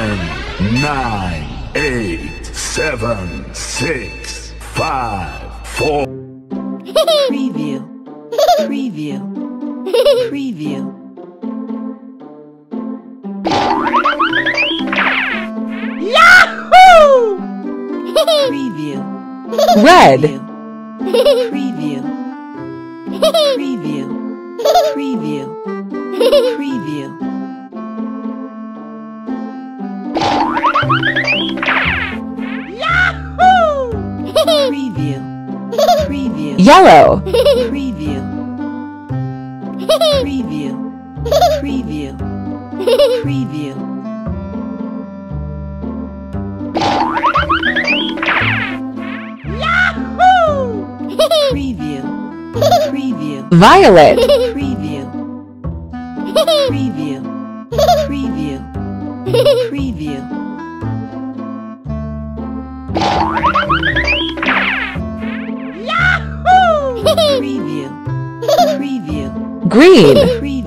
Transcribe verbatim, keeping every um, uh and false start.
ten, nine, eight, seven, six, five, four. Preview. Preview. Preview. Yahoo! Preview. Red. Preview. Preview. Preview. Preview. Yahoo! Preview. Preview. Yellow. Preview. Preview. Preview. Preview. Yahoo! Preview. Preview. Violet. Preview. Preview. Preview. Preview. Yahoo! Preview. Preview. Green. Preview.